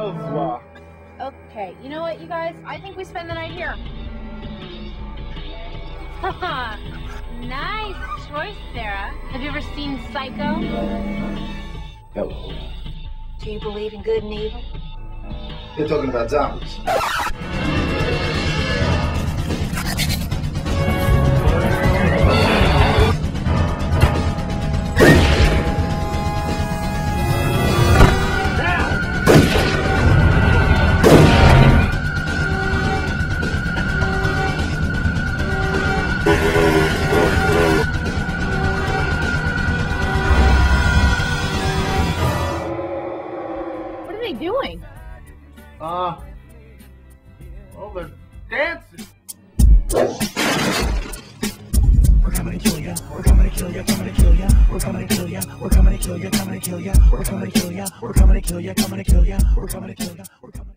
Lovelock. Okay, you know what, you guys? I think we spend the night here. Haha, nice choice, Sara. Have you ever seen Psycho? Hello. Do you believe in good and evil? You're talking about zombies. What are they doing? Well, they're dancing. We're coming to kill ya. We're coming to kill ya. Coming to kill ya. We're coming to kill ya. We're coming to kill ya. Coming to kill ya. We're coming to kill ya. We're coming to kill ya. Coming to kill ya. We're coming to kill ya. We're coming.